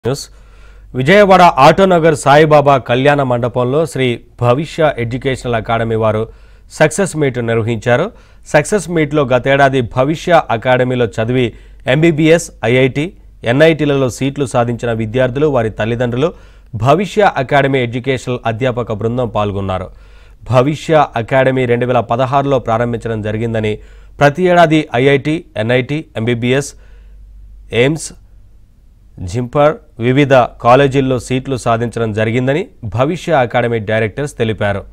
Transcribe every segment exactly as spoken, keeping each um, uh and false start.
News Vijayawada Autonagar Saibaba కళ్యాణ మండపంలో Shri Bhavishya educational academy వారు సక్సెస్ మీట్ నిర్వహించారు. సక్సెస్ మీట్లో గతేడాది భవిష్య అకాడమీలో చదివి ఎంబీబీఎస్, ఐఐటి, ఎన్ఐటీలలో సీట్లు సాధించిన విద్యార్థులు, వారి తల్లిదండ్రులు భవిష్య అకాడమీ ఎడ్యుకేషనల్ అధ్యాపక బృందం పాల్గొన్నారు. భవిష్య అకాడమీ రెండు వేల పదహారులో ప్రారంభించడం జరిగిందని, ప్రతి ఏడాది IIT, NIT, MBBS, AIIMS, JIPMER వివిధ కాలేజీల్లో సీట్లు సాధించడం జరిగిందని భవిష్య అకాడమీ డైరెక్టర్స్ తెలిపారు.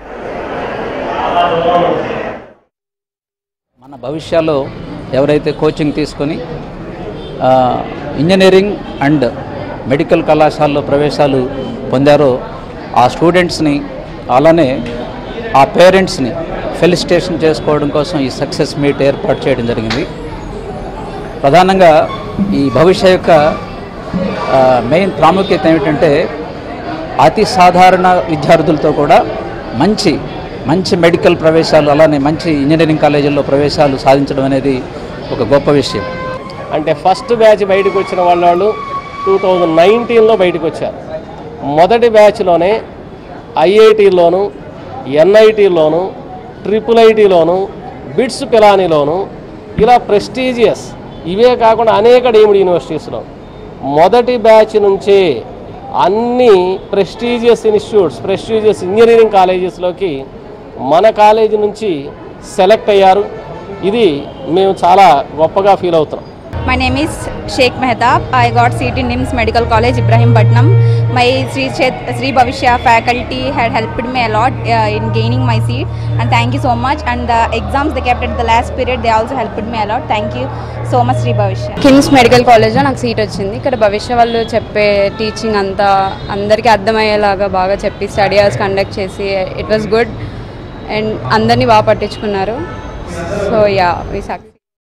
మన భవిష్యలో ఎవరైతే కోచింగ్ తీసుకొని ఇంజనీరింగ్ అండ్ మెడికల్ కళాశాలలో ప్రవేశాలు పొందారో ఆ స్టూడెంట్స్ని, అలానే ఆ పేరెంట్స్ని ఫెలిసిటేషన్ చేసుకోవడం కోసం ఈ సక్సెస్ మీట్ ఏర్పాటు చేయడం జరిగింది. ప్రధానంగా ఈ భవిష్య యొక్క మెయిన్ ప్రాముఖ్యత ఏమిటంటే అతి సాధారణ విద్యార్థులతో కూడా మంచి మంచి మెడికల్ ప్రవేశాలు, అలానే మంచి ఇంజనీరింగ్ కాలేజీల్లో ప్రవేశాలు సాధించడం అనేది ఒక గొప్ప విషయం. అంటే ఫస్ట్ బ్యాచ్ బయటకు వచ్చిన వాళ్ళు టూ థౌజండ్ నైన్టీన్లో బయటకు వచ్చారు. మొదటి బ్యాచ్లోనే ఐఐటీలోను, ఎన్ఐటీలోను, ట్రిపుల్ ఐటీలోను, బిట్స్ పిలానీలోను ఇలా ప్రెస్టీజియస్, ఇవే కాకుండా అనేక డీమ్డ్ యూనివర్సిటీస్లో మొదటి బ్యాచ్ నుంచే అన్ని ప్రెస్టీజియస్ ఇన్స్టిట్యూట్స్, ప్రెస్టీజియస్ ఇంజనీరింగ్ కాలేజెస్లోకి మన కాలేజీ నుంచి సెలెక్ట్ అయ్యారు. ఇది మేము చాలా గొప్పగా ఫీల్ అవుతున్నాం. My name is Sheikh Mehtab. I got seat in NIMS Medical College, Ibrahimpatnam. My Sri, Chet, Sri Bhavishya faculty had helped me a lot uh, in gaining my seat, and thank you so much. And the exams they kept at the last period, they also helped me a lot. Thank you so much, Sri Bhavishya. KIMS medical కాలేజ్లో నాకు seat వచ్చింది. ఇక్కడ భవిష్య వాళ్ళు చెప్పే teaching అంతా అందరికీ అర్థమయ్యేలాగా బాగా చెప్పి స్టడీ అవర్స్ కండక్ట్ చేసి ఇట్ వాస్ గుడ్ అండ్ అందరినీ బాగా పట్టించుకున్నారు. So yeah we success.